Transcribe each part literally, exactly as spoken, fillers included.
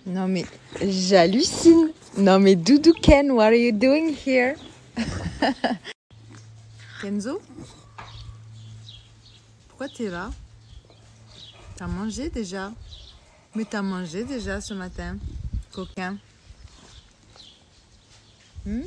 Non mais j'hallucine. Non mais Doudou Ken, what are you doing here? Kenzo? Pourquoi t'es là? T'as mangé déjà? Mais t'as mangé déjà ce matin, coquin. Hmm?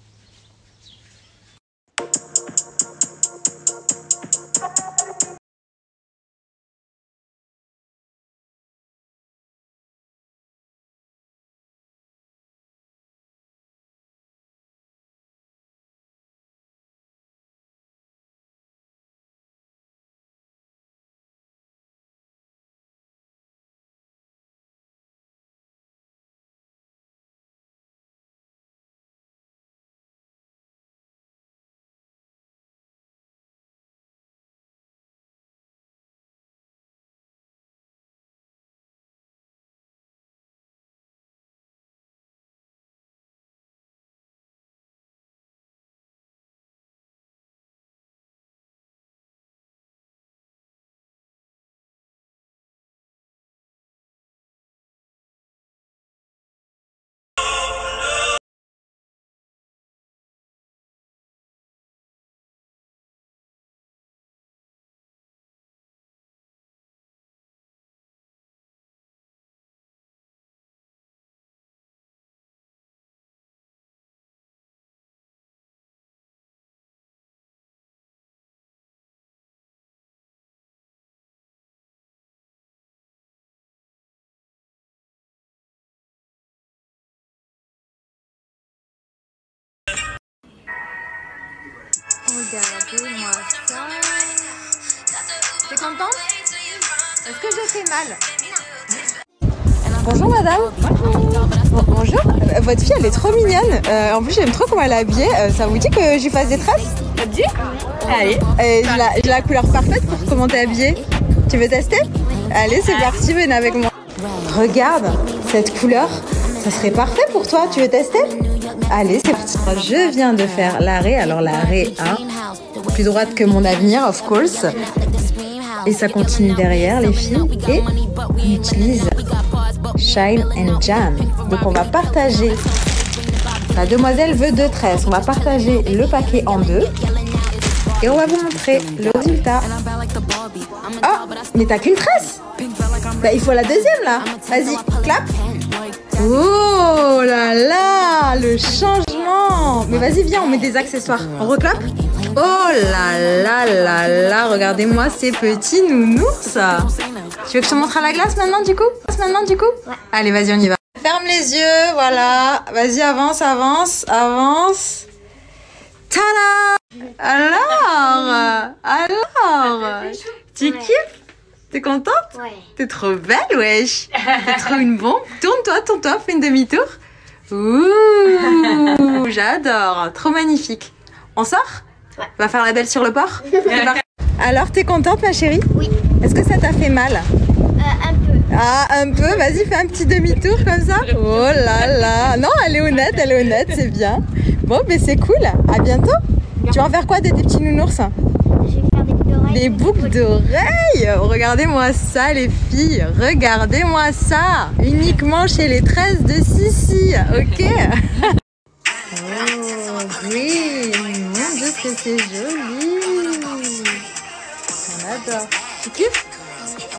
Regardez-moi ça. T'es contente? Est-ce que j'ai fait mal? Bonjour madame. Bonjour. Bonjour. Euh, votre fille elle est trop mignonne. Euh, en plus j'aime trop comment elle est habillée. Euh, ça vous dit que je lui fasse des tresses? Ça te dit? Allez. Euh, j'ai la, j'ai la couleur parfaite pour comment t'es habillée. Tu veux tester? Allez c'est parti, venez avec moi. Regarde cette couleur. Ça serait parfait pour toi. Tu veux tester? Allez, c'est parti. Je viens de faire l'arrêt. Alors l'arrêt un, plus droite que mon avenir, of course. Et ça continue derrière, les filles. Et on utilise Shine and Jam. Donc on va partager. La demoiselle veut deux tresses. On va partager le paquet en deux. Et on va vous montrer le résultat. Oh, mais t'as qu'une tresse? Bah, il faut la deuxième là. Vas-y, clap. Oh là là, le changement. Mais vas-y, viens, on met des accessoires. On reclape. Oh là là là là, regardez-moi ces petits nounours. Tu veux que je te montre à la glace maintenant du coup? Maintenant du coup? Ouais. Allez, vas-y, on y va. Ferme les yeux, voilà. Vas-y, avance, avance, avance. Tada! Alors, alors, tu kiffes? T'es contente? Ouais. T'es trop belle, wesh. T'es trop une bombe. Tourne-toi, tourne-toi, fais une demi-tour. Ouh, j'adore. Trop magnifique. On sort? Ouais. On va faire la belle sur le port? Alors, t'es contente, ma chérie? Oui. Est-ce que ça t'a fait mal? Euh, un peu. Ah, un peu? Vas-y, fais un petit demi-tour comme ça. Oh là là. Non, elle est honnête, elle est honnête, c'est bien. Bon, mais c'est cool. À bientôt. Bien. Tu vas en faire quoi, des, des petits nounours? Des boucles d'oreilles. Regardez-moi ça les filles. Regardez-moi ça. Uniquement chez les tresses de Sissi. Ok. Oh oui. Mon Dieu que c'est joli. On adore. Tu kiffes?